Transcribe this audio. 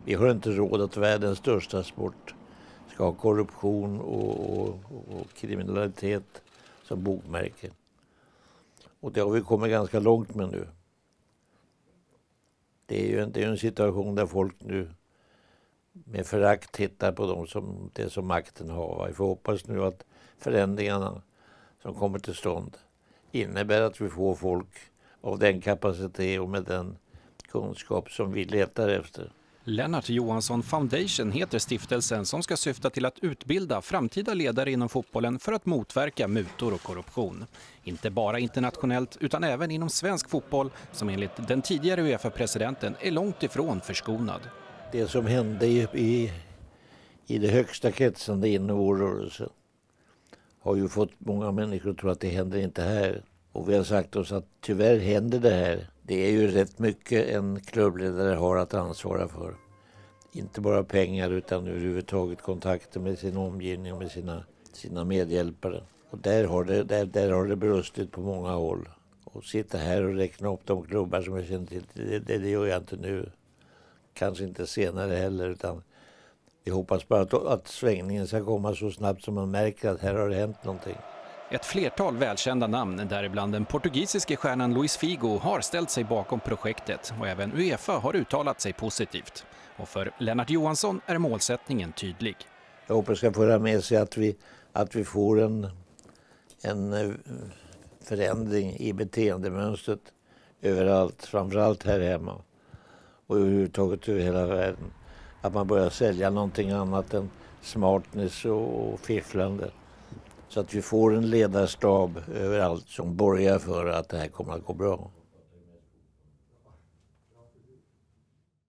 Vi har inte råd att världens största sport ska ha korruption och kriminalitet som bokmärke. Och det har vi kommit ganska långt med nu. Det är ju en situation där folk nu med förakt tittar på det som makten har. Vi får hoppas nu att förändringarna som kommer till stånd innebär att vi får folk av den kapacitet och med den kunskap som vi letar efter. Lennart Johansson Foundation heter stiftelsen som ska syfta till att utbilda framtida ledare inom fotbollen för att motverka mutor och korruption. Inte bara internationellt utan även inom svensk fotboll som enligt den tidigare UEFA-presidenten är långt ifrån förskonad. Det som hände i det högsta kretsande inom vår rörelse har ju fått många människor att tro att det händer inte här. Och vi har sagt oss att tyvärr händer det här. Det är ju rätt mycket en klubbledare har att ansvara för. Inte bara pengar utan överhuvudtaget kontakter med sin omgivning och med sina medhjälpare. Och där har det brustit på många håll. Och sitta här och räkna upp de klubbar som jag känner till, det gör jag inte nu. Kanske inte senare heller, utan vi hoppas bara att svängningen ska komma så snabbt som man märker att här har det hänt någonting. Ett flertal välkända namn, däribland den portugisiske stjärnan Luis Figo, har ställt sig bakom projektet och även UEFA har uttalat sig positivt. Och för Lennart Johansson är målsättningen tydlig. Jag hoppas ska föra med sig att vi får en förändring i beteendemönstret överallt, framförallt här hemma och överhuvudtaget över hela världen. Att man börjar sälja någonting annat än smartness och fifflande. Så att vi får en ledarstab överallt som borgar för att det här kommer att gå bra.